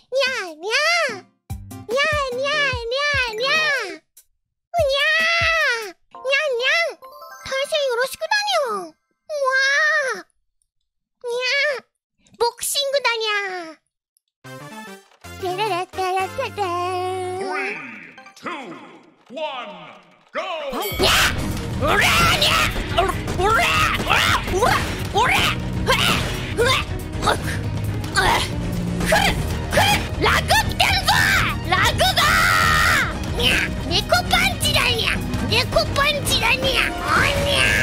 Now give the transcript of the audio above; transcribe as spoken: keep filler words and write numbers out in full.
にゃーにゃーにゃーにゃーにゃーにゃーうにゃーにゃんにゃん対戦よろしくだにゃん。うわーにゃーボクシングだにゃー。てれれてれててー。 three, two, one, go! にゃーうらーにゃーうらーうらーうらーうらーうらーうらーうらーくるくるラグ来てるぞラグだーにゃ猫パンチだにゃ猫パンチだにゃおにゃ